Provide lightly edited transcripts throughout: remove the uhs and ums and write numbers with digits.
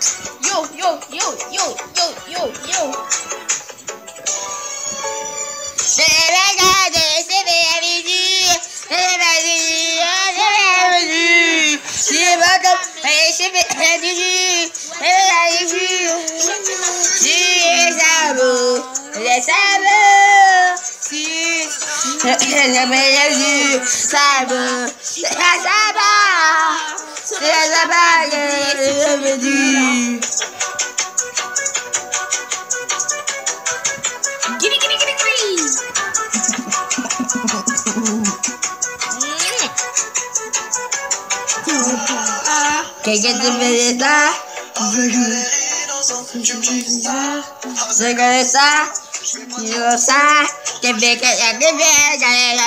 Yo, yo, yo, yo, yo, yo, yo. Giddy, giddy, giddy, giddy. Que te merece, regresa, regresa, que ve que ya que ve,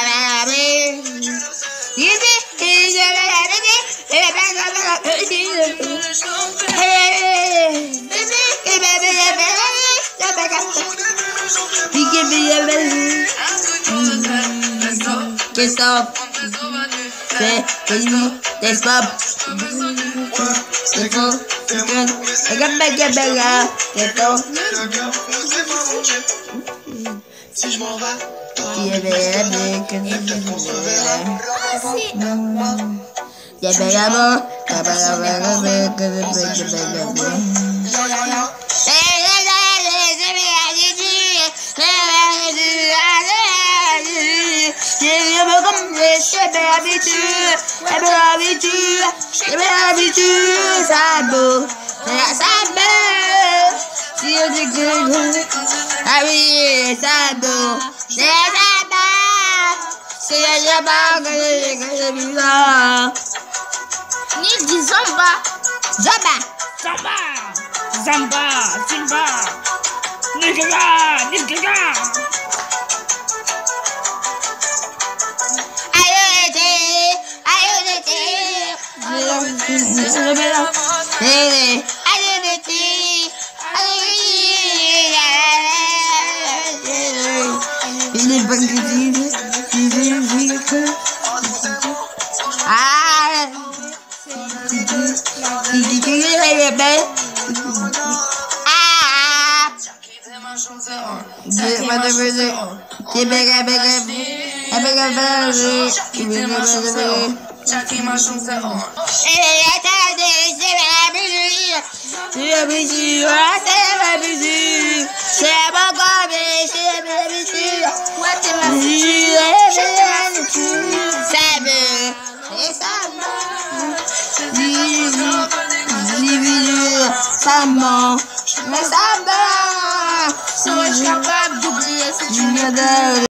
que stop, que stop. Si je m'en vais, Ni di Zamba. Zamba. Zamba. Zamba. Zamba. Nigga. Nigga. Serais-je capable d'oublier cette